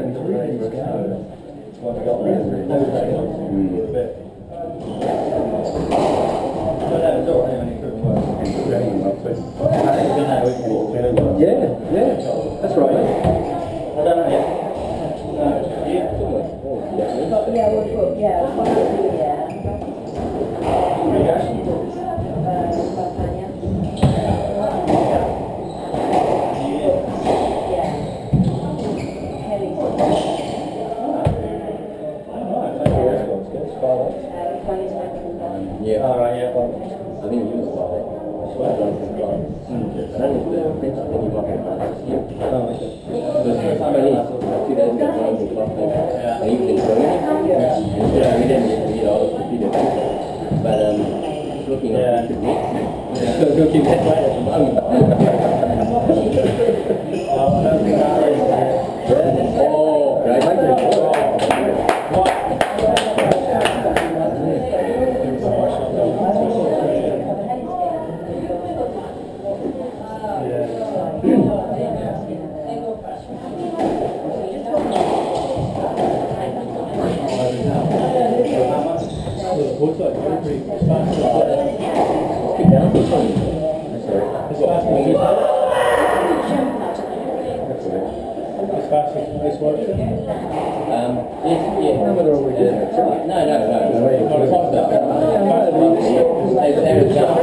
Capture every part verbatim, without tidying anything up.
Yeah, yeah, that's right. I don't know yet. Yeah, we'll put, yeah, we'll put, yeah. Yeah. All right, yeah. I think you was about it. I don't know if the French thing you might have done last year. Oh, okay. Because Chinese, two days ago, I was in class there, and even in Birmingham, yeah, we didn't get to meet all of the people. But um, looking at the techniques, so looking that way at the moment. Oh, right. Um, yes, yeah. No, no, no, no. No, no, no. They've been,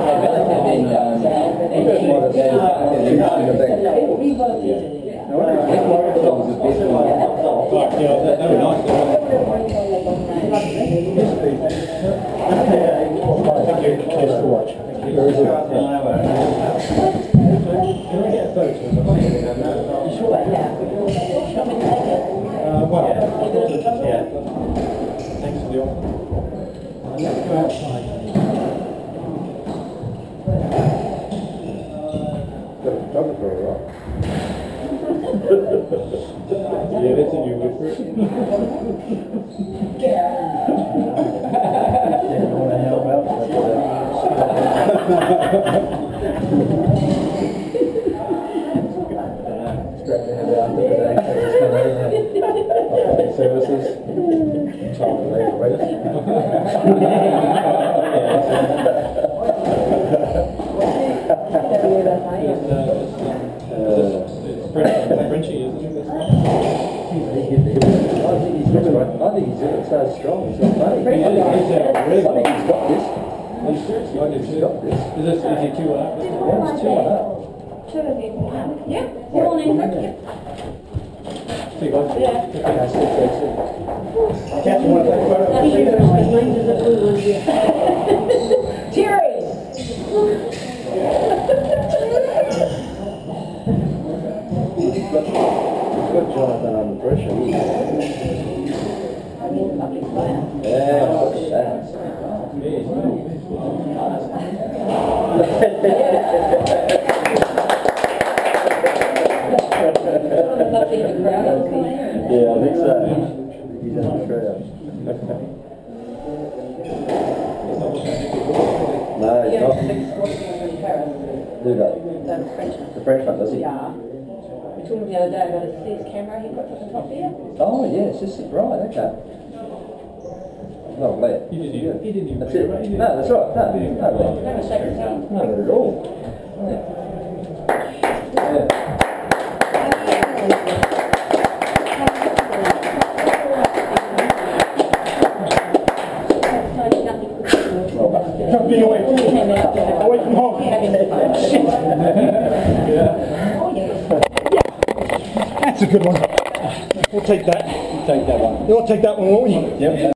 Uh, well, yeah. Thanks for the offer. Let's go outside. Got a photographer, right? Yeah, that's a new word for it. Yeah, I want to help out. Straight to head out today. Services. Child labour rates. Frenchy, isn't it? I think he's so strong, he's not funny. I think he's got this. He's seriously, I do too. got this. Is this, is he two one up? Yeah, it's two one up. Two of you. Yeah, you're all in front of you. Two guys? Yeah. Okay, I see, I see. Captain, want to take a photo? Terry! Good Jonathan under pressure. I mean, public fire. Yeah, look at that. Yeah, I think so. He's under pressure. No, he's not. Do they? The French one, does he? Yeah. We told him the other day about his his camera he got to the top here. Oh, yes, this is right, okay. Not bad. He didn't even, he didn't even That's make it. it, right? No, that's right. No, no, no, Never shake his hand. not at all. Yeah. Yeah. Be away. Away from home. That's a good one. We'll take that. Take that one. We'll take that one, won't we? Yep.